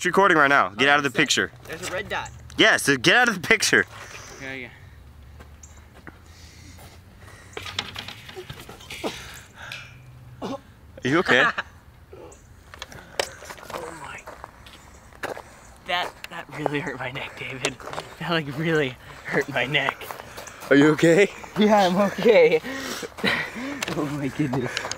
recording right now. Get out of the picture. There's a red dot. Yes, so get out of the picture. Yeah. Are you okay? Oh my. That really hurt my neck, David. That like really hurt my neck. Are you okay? Yeah, I'm okay. Oh my goodness.